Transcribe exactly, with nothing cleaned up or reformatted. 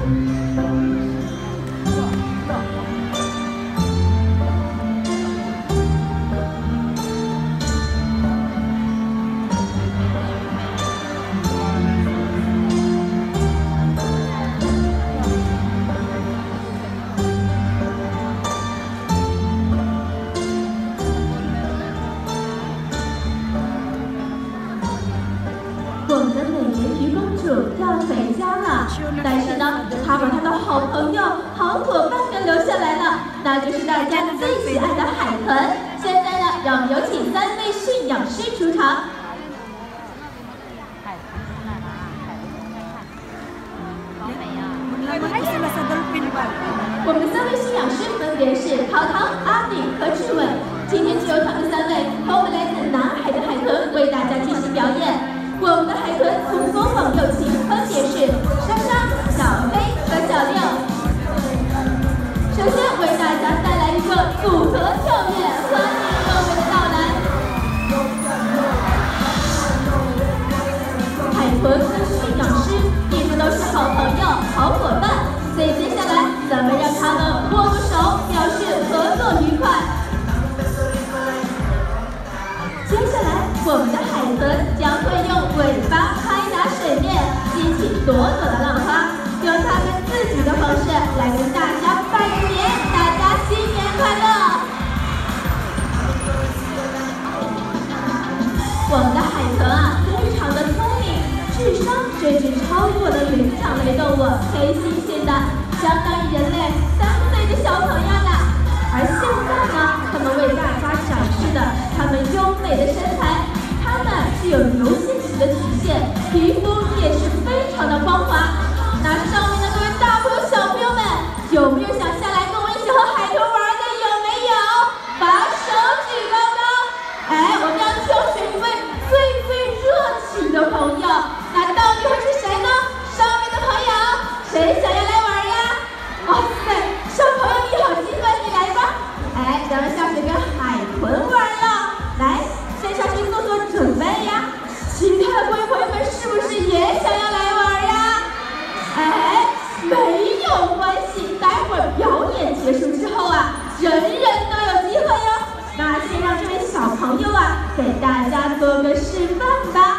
我们的美人鱼公主要回家了，但是呢，她把她的好朋友、好伙伴给留下来了，那就是大家最喜爱的海豚。现在呢，让我们有请三位驯养师出场。我们的三位驯养师分别是涛涛、阿炳和志伟。今天就由他们三位和我们来自南海的海豚为大家进行表演。 我们的海豚从左往右行，分别是莎莎、小黑和小六。首先为大家带来一个组合跳跃，欢迎各位的到来。海豚和驯养师一直都是好朋友、好伙伴，所以接下来咱们让他们握个手，表示合作愉快。 接下来，我们的海豚将会用尾巴拍打水面，激起朵朵的浪花，用它们自己的方式来跟大家拜个年，大家新年快乐！我们的海豚啊，非常的聪明，智商甚至超过了灵长类动物黑猩猩的，相当于人类三岁的小朋友呢。 而现在呢，他们为大家展示的他们优美的身材，他们具有流线型的曲线，皮肤也是非常的光滑。那上面的各位大朋友、小朋友们，有没有想下来跟我一起和海豚玩的？有没有？把手举高高。哎，我们要挑选一位最最热情的朋友，那到底会是谁呢？上面的朋友，谁想要来玩呀？哇塞，小朋友你好兴奋！ 哎，咱们下去跟海豚玩了，来，先下去做做准备呀。其他的各位朋友们是不是也想要来玩呀？哎，没有关系，待会儿表演结束之后啊，人人都有机会哟。那先让这位小朋友啊，给大家做个示范吧。